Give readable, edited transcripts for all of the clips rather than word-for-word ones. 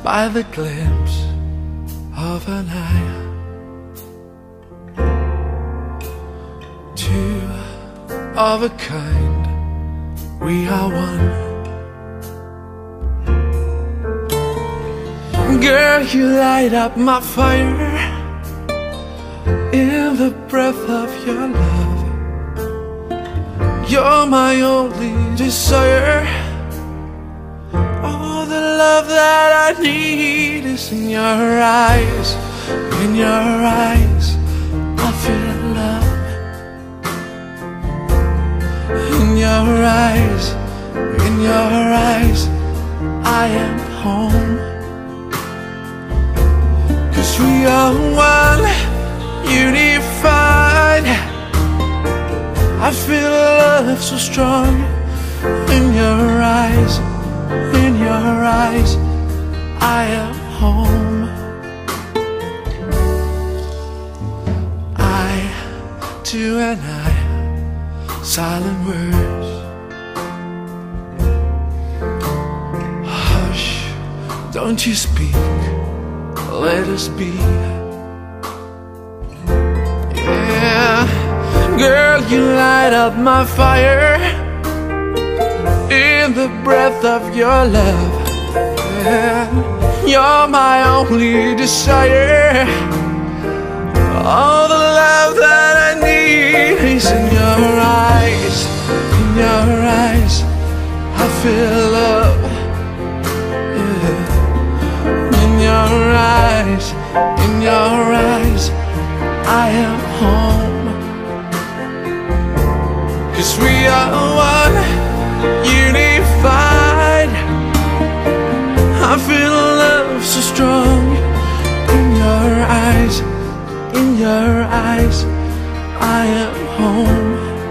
by the glimpse of an eye. Two of a kind, we are one. Girl, you light up my fire in the breath of your love. You're my only desire. All the love that I need is in your eyes. In your eyes, I feel love. In your eyes, in your eyes, I am home. 'Cause we are one, unified. I feel love so strong. In your eyes, in your eyes, I am home. Eye to an eye, silent words. Hush, don't you speak, let us be. Yeah, girl, you light up my fire in the breath of your love. Yeah, you're my only desire. All the love that I need is in your eyes. In your eyes, I feel love. Yeah. In your eyes, in your eyes, I am home. 'Cause we are one, unified. I feel love so strong. In your eyes, in your eyes, I am home.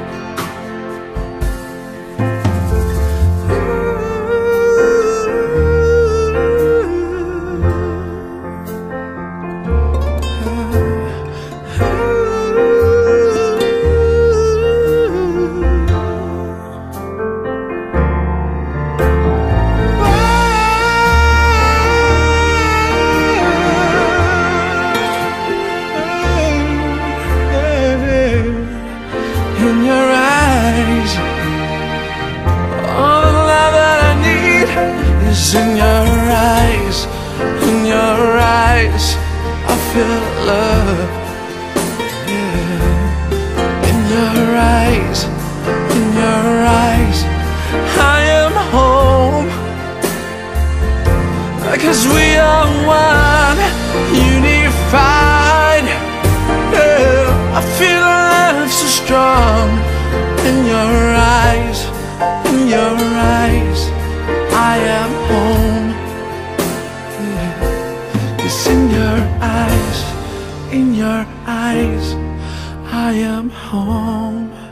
In your eyes, all the love that I need is in your eyes. In your eyes, I feel love. Yeah. In your eyes, in your eyes, I am home. 'Cause we are one, unified. Yeah, I feel love so strong. In your eyes, in your eyes, I am home. Yeah. 'Cause in your eyes, in your eyes, I am home.